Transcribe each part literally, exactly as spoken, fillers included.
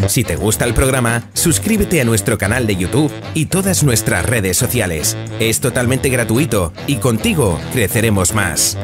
Si te gusta el programa, suscríbete a nuestro canal de YouTube y todas nuestras redes sociales. Es totalmente gratuito y contigo creceremos más.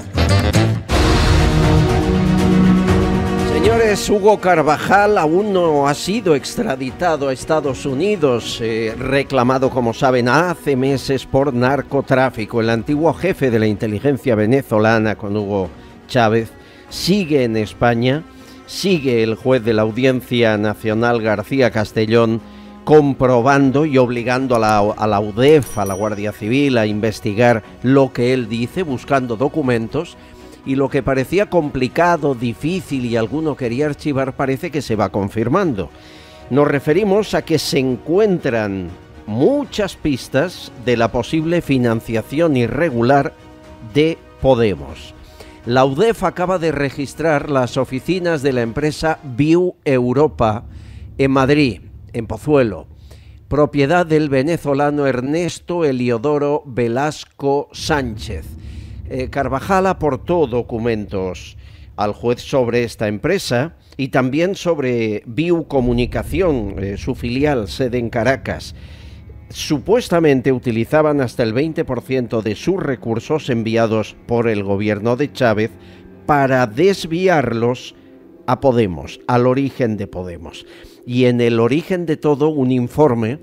Señores, Hugo Carvajal aún no ha sido extraditado a Estados Unidos, eh, reclamado, como saben, hace meses por narcotráfico. El antiguo jefe de la inteligencia venezolana con Hugo Chávez sigue en España, sigue el juez de la Audiencia Nacional García Castellón comprobando y obligando a la, a la U D E F, a la Guardia Civil, a investigar lo que él dice, buscando documentos. Y lo que parecía complicado, difícil y alguno quería archivar parece que se va confirmando. Nos referimos a que se encuentran muchas pistas de la posible financiación irregular de Podemos. La U D E F acaba de registrar las oficinas de la empresa Viu Europa en Madrid, en Pozuelo, propiedad del venezolano Ernesto Eliodoro Velasco Sánchez. Eh, Carvajal aportó documentos al juez sobre esta empresa y también sobre Viu Comunicación, eh, su filial, sede en Caracas. Supuestamente utilizaban hasta el veinte por ciento de sus recursos enviados por el gobierno de Chávez para desviarlos a Podemos, al origen de Podemos. Y en el origen de todo, un informe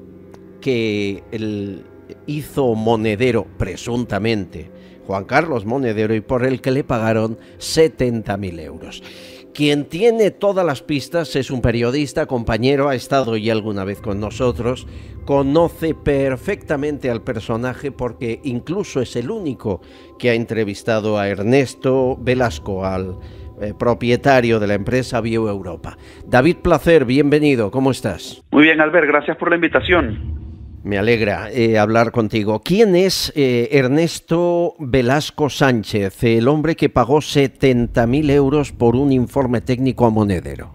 que el hizo Monedero, presuntamente, Juan Carlos Monedero, y por el que le pagaron setenta mil euros. Quien tiene todas las pistas es un periodista, compañero, ha estado ya alguna vez con nosotros, conoce perfectamente al personaje porque incluso es el único que ha entrevistado a Ernesto Velasco, al eh, propietario de la empresa Viu Europa. David Placer, bienvenido, ¿cómo estás? Muy bien, Albert, gracias por la invitación. Me alegra eh, hablar contigo. ¿Quién es eh, Ernesto Velasco Sánchez, el hombre que pagó setenta mil euros por un informe técnico a Monedero?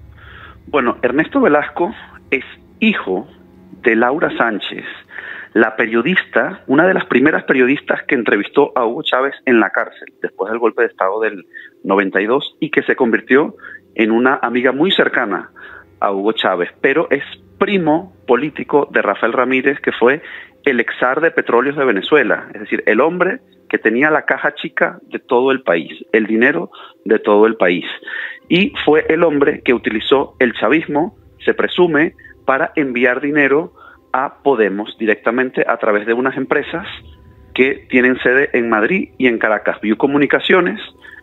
Bueno, Ernesto Velasco es hijo de Laura Sánchez, la periodista, una de las primeras periodistas que entrevistó a Hugo Chávez en la cárcel, después del golpe de Estado del noventa y dos, y que se convirtió en una amiga muy cercana a Hugo Chávez, pero es primo político de Rafael Ramírez, que fue el exar de Petróleos de Venezuela, es decir, el hombre que tenía la caja chica de todo el país, el dinero de todo el país, y fue el hombre que utilizó el chavismo, se presume, para enviar dinero a Podemos directamente a través de unas empresas que tienen sede en Madrid y en Caracas, Viu Comunicaciones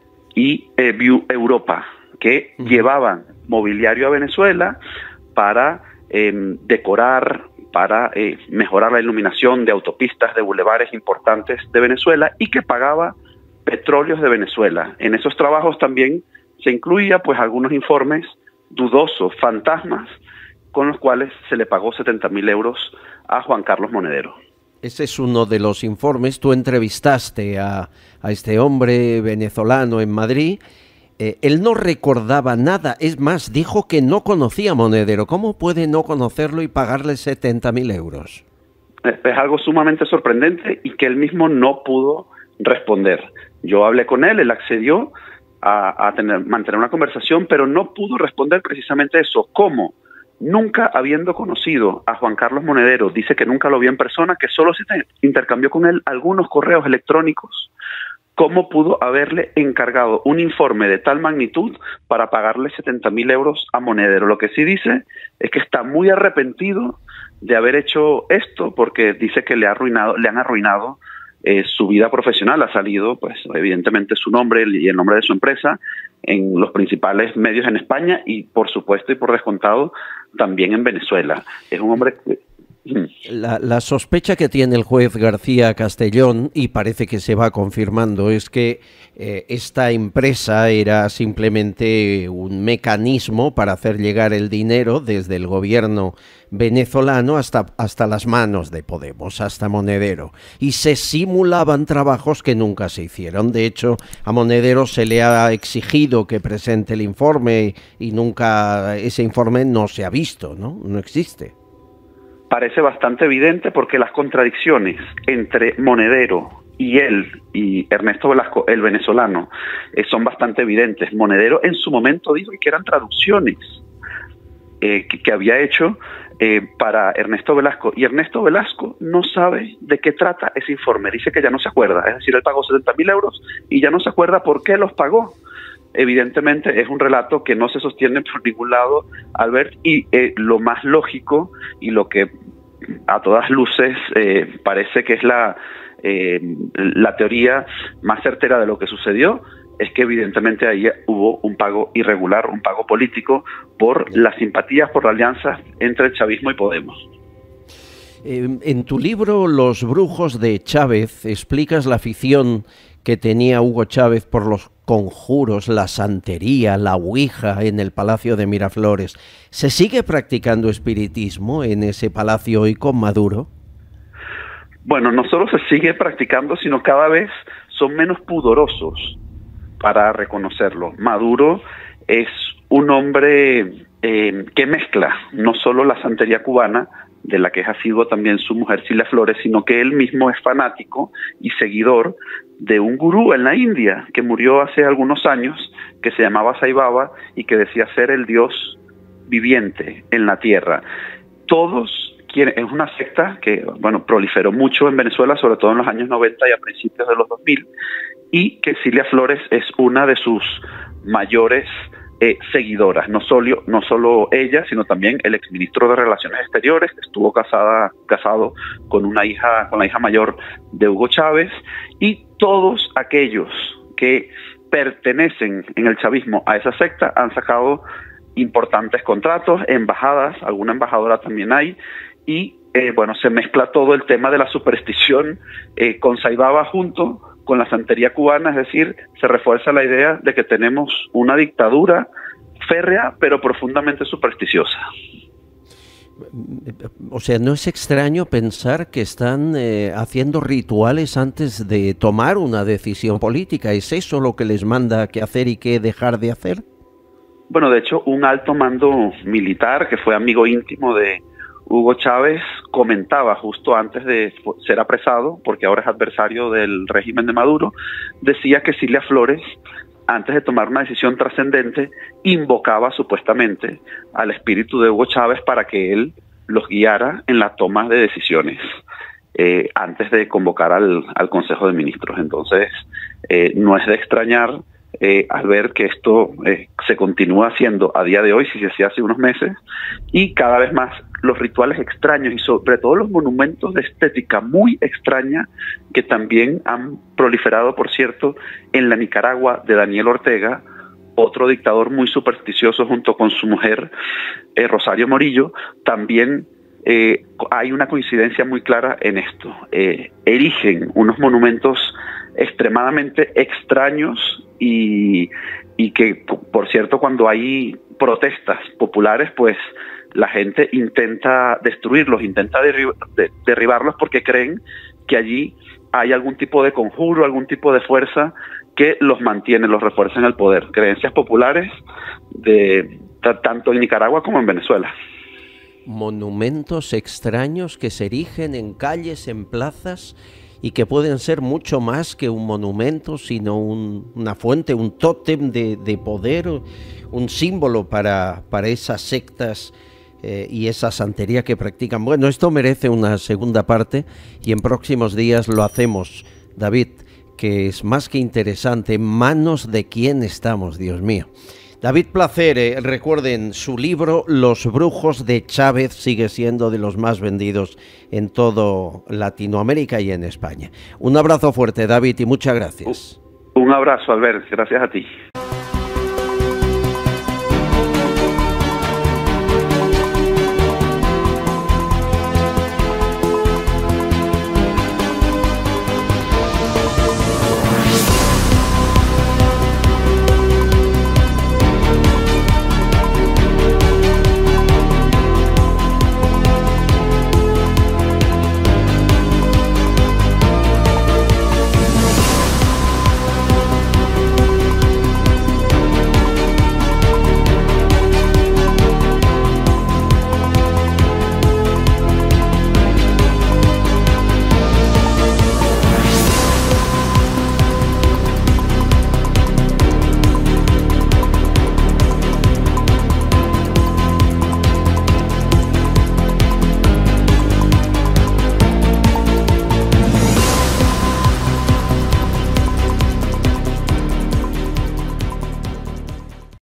y eh, Viu Europa, que uh-huh. llevaban mobiliario a Venezuela para eh, decorar, para eh, mejorar la iluminación de autopistas, de bulevares importantes de Venezuela, y que pagaba Petróleos de Venezuela. En esos trabajos también se incluía pues algunos informes dudosos, fantasmas, con los cuales se le pagó setenta mil euros a Juan Carlos Monedero. Ese es uno de los informes. Tú entrevistaste a, a este hombre venezolano en Madrid. Eh, él no recordaba nada, es más, dijo que no conocía a Monedero. ¿Cómo puede no conocerlo y pagarle setenta mil euros? Es algo sumamente sorprendente y que él mismo no pudo responder. Yo hablé con él, él accedió a, a tener, mantener una conversación, pero no pudo responder precisamente eso. ¿Cómo? Nunca habiendo conocido a Juan Carlos Monedero, dice que nunca lo vio en persona, que solo se intercambió con él algunos correos electrónicos. ¿Cómo pudo haberle encargado un informe de tal magnitud para pagarle setenta mil euros a Monedero? Lo que sí dice es que está muy arrepentido de haber hecho esto, porque dice que le ha arruinado, le han arruinado eh, su vida profesional. Ha salido, pues, evidentemente su nombre y el nombre de su empresa en los principales medios en España y, por supuesto y por descontado, también en Venezuela. Es un hombre que... La, la sospecha que tiene el juez García Castellón, y parece que se va confirmando, es que eh, esta empresa era simplemente un mecanismo para hacer llegar el dinero desde el gobierno venezolano hasta, hasta las manos de Podemos, hasta Monedero, y se simulaban trabajos que nunca se hicieron. De hecho, a Monedero se le ha exigido que presente el informe y nunca ese informe no se ha visto, ¿no? No existe. Parece bastante evidente porque las contradicciones entre Monedero y él y Ernesto Velasco, el venezolano, eh, son bastante evidentes. Monedero en su momento dijo que eran traducciones. eh, que, que había hecho eh, para Ernesto Velasco. Y Ernesto Velasco no sabe de qué trata ese informe. Dice que ya no se acuerda. Es decir, él pagó setenta mil euros y ya no se acuerda por qué los pagó. Evidentemente es un relato que no se sostiene por ningún lado, Albert, y eh, lo más lógico y lo que a todas luces eh, parece que es la, eh, la teoría más certera de lo que sucedió, es que evidentemente ahí hubo un pago irregular, un pago político por las simpatías, por la alianza entre el chavismo y Podemos. Eh, en tu libro Los brujos de Chávez explicas la afición que tenía Hugo Chávez por los conjuros, la santería, la ouija en el Palacio de Miraflores. ¿Se sigue practicando espiritismo en ese palacio hoy con Maduro? Bueno, no solo se sigue practicando, sino cada vez son menos pudorosos para reconocerlo. Maduro es un hombre eh, que mezcla no solo la santería cubana, de la que es asiduo también su mujer Cilia Flores, sino que él mismo es fanático y seguidor de un gurú en la India que murió hace algunos años, que se llamaba Sai Baba y que decía ser el Dios viviente en la tierra. Todos quieren, es una secta que, bueno, proliferó mucho en Venezuela, sobre todo en los años noventa y a principios de los dos mil, y que Cilia Flores es una de sus mayores Eh, seguidoras, no solo, no solo ella, sino también el exministro de Relaciones Exteriores, que estuvo casada, casado con una hija, con la hija mayor de Hugo Chávez, y todos aquellos que pertenecen en el chavismo a esa secta han sacado importantes contratos, embajadas, alguna embajadora también hay, y eh, bueno, se mezcla todo el tema de la superstición eh, con Sai Baba junto con la santería cubana, es decir, se refuerza la idea de que tenemos una dictadura férrea, pero profundamente supersticiosa. O sea, ¿no es extraño pensar que están eh, haciendo rituales antes de tomar una decisión política? ¿Es eso lo que les manda qué hacer y qué dejar de hacer? Bueno, de hecho, un alto mando militar que fue amigo íntimo de Hugo Chávez comentaba justo antes de ser apresado, porque ahora es adversario del régimen de Maduro, decía que Cilia Flores, antes de tomar una decisión trascendente, invocaba supuestamente al espíritu de Hugo Chávez para que él los guiara en la toma de decisiones eh, antes de convocar al, al Consejo de Ministros. Entonces, eh, no es de extrañar Eh, al ver que esto eh, se continúa haciendo a día de hoy, si se hacía hace unos meses, y cada vez más los rituales extraños y sobre todo los monumentos de estética muy extraña que también han proliferado, por cierto, en la Nicaragua de Daniel Ortega, otro dictador muy supersticioso junto con su mujer eh, Rosario Morillo. También eh, hay una coincidencia muy clara en esto. Eh, erigen unos monumentos extremadamente extraños y, y que, por cierto, cuando hay protestas populares, pues la gente intenta destruirlos, intenta derribar, de, derribarlos porque creen que allí hay algún tipo de conjuro, algún tipo de fuerza que los mantiene, los refuerza en el poder. Creencias populares de tanto en Nicaragua como en Venezuela. Monumentos extraños que se erigen en calles, en plazas, y que pueden ser mucho más que un monumento, sino un, una fuente, un tótem de, de poder, un símbolo para, para esas sectas eh, y esa santería que practican. Bueno, esto merece una segunda parte y en próximos días lo hacemos, David, que es más que interesante. ¿En manos de quién estamos, Dios mío? David Placer, eh, recuerden, su libro Los brujos de Chávez sigue siendo de los más vendidos en todo Latinoamérica y en España. Un abrazo fuerte, David, y muchas gracias. Un abrazo, Albert, gracias a ti.